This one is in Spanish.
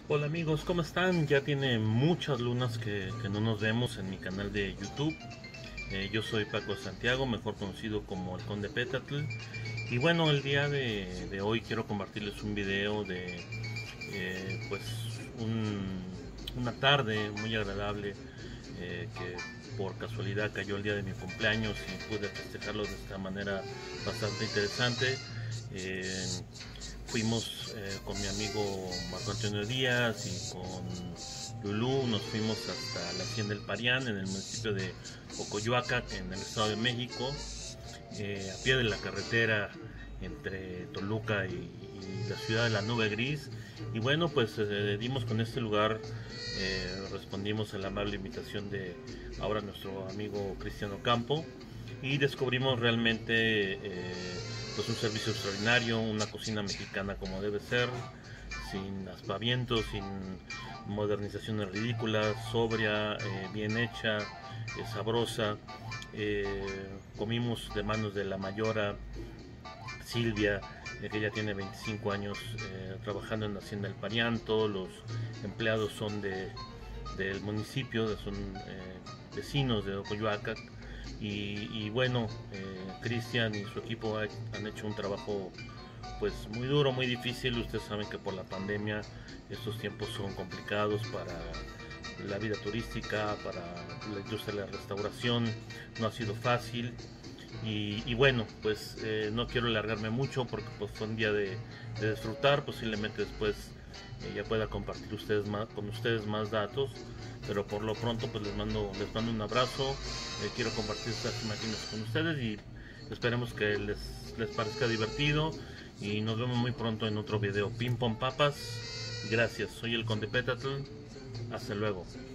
Hola amigos, ¿cómo están? Ya tiene muchas lunas que no nos vemos en mi canal de YouTube. Yo soy Paco Santiago, mejor conocido como el Conde Petatl. Y bueno, el día de hoy quiero compartirles un video de pues un- una tarde muy agradable, que por casualidad cayó el día de mi cumpleaños y pude festejarlo de esta manera bastante interesante. Eh, Fuimos con mi amigo Marco Antonio Díaz y con Lulú, nos fuimos hasta la Hacienda del Parián en el municipio de Ocoyoaca, en el Estado de México, a pie de la carretera entre Toluca y la ciudad de la Nube Gris. Y bueno, pues dimos con este lugar, respondimos a la amable invitación de ahora nuestro amigo Cristiano Campo y descubrimos realmente pues un servicio extraordinario, una cocina mexicana como debe ser, sin aspavientos, sin modernizaciones ridículas, sobria, bien hecha, sabrosa. Comimos de manos de la mayora Silvia, que ya tiene 25 años trabajando en la Hacienda del Parián. Todos los empleados son del municipio, son vecinos de Ocoyoaca. Y bueno, Cristian y su equipo han hecho un trabajo pues muy duro, muy difícil. Ustedes saben que por la pandemia estos tiempos son complicados para la vida turística, para la industria de la restauración. No ha sido fácil. Y bueno, pues no quiero alargarme mucho porque pues fue un día de disfrutar. Posiblemente después ya pueda compartir con ustedes más datos, pero por lo pronto pues les mando un abrazo. Quiero compartir estas imágenes con ustedes y esperemos que les parezca divertido y nos vemos muy pronto en otro video. Ping pong papas, gracias, soy el Conde Petatl, hasta luego.